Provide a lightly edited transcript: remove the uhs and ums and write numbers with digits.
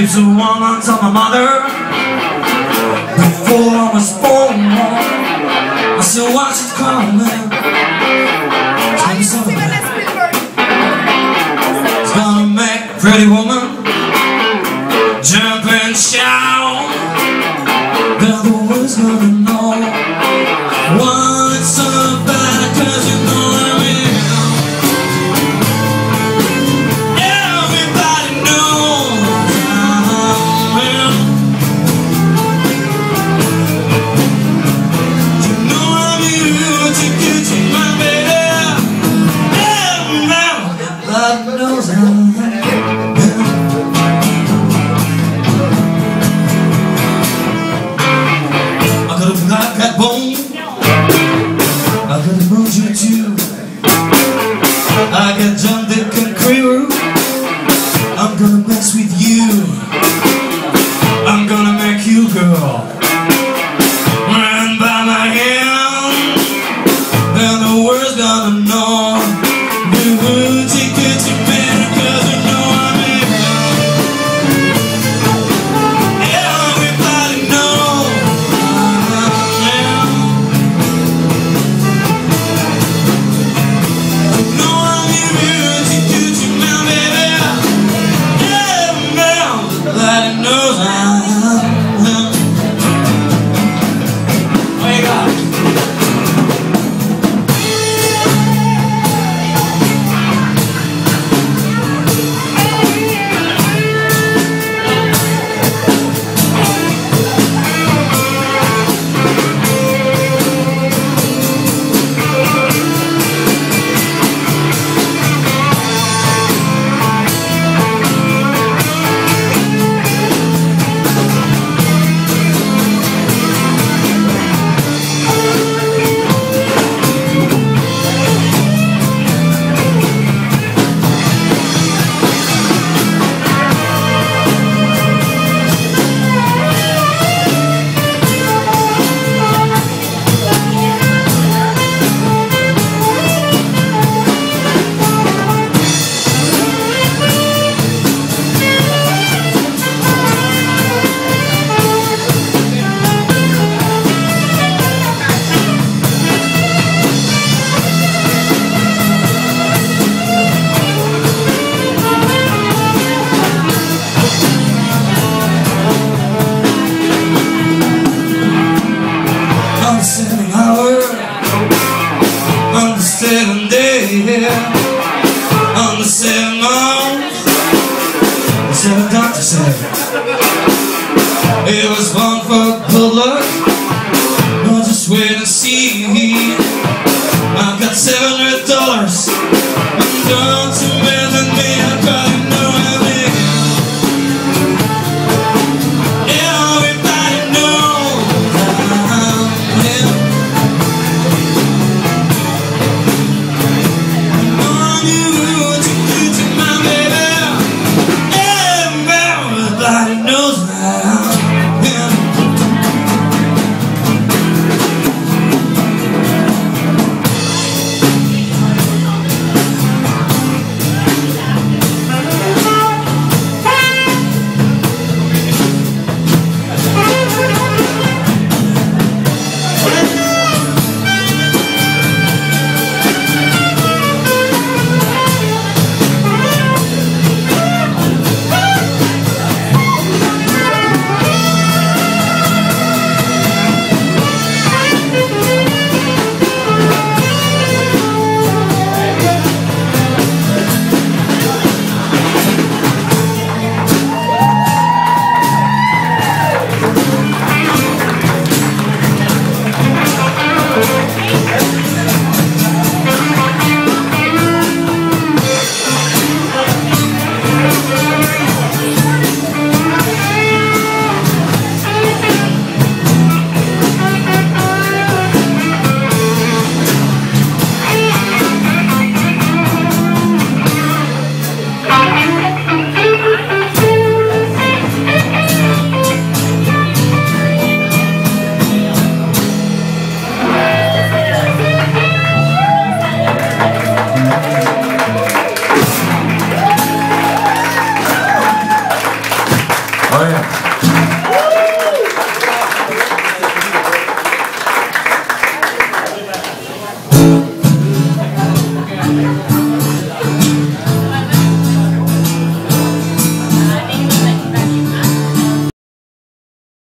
used to want to tell my mother before I was born. I said, why she's calling me? Tell me something. It's gonna make a pretty woman jump and shout. But the world's gonna know what's so bad, 'cause you know I'm in. Everybody knows I'm in. You know I'm in. Hoochie Coochie Man, baby. Everybody knows I'm in. I got bone, I got emotion too. I got John Dick and Creamer. I'm gonna mess with you. I'm gonna make you, girl, run by my hand. Then the world's gonna know the Hoochie Coochie Man, 'cause you know I'm in. Everybody knows. On the 7th day, on the 7th month, the 7th doctor said it was fun for good luck. No, just wait and see. I've got $700. I'm going to bed with me. I probably know I'm in. Everybody knows I'm in. Hoochie Coochie Man, baby. Everybody knows. Oh yeah.